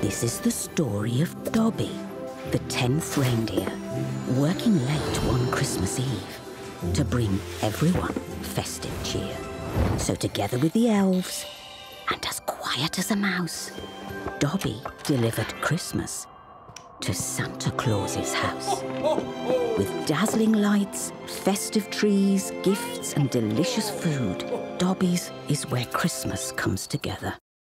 This is the story of Dobbie, the 10th reindeer, working late one Christmas Eve to bring everyone festive cheer. So together with the elves, and as quiet as a mouse, Dobbie delivered Christmas to Santa Claus's house. With dazzling lights, festive trees, gifts and delicious food, Dobbies is where Christmas comes together.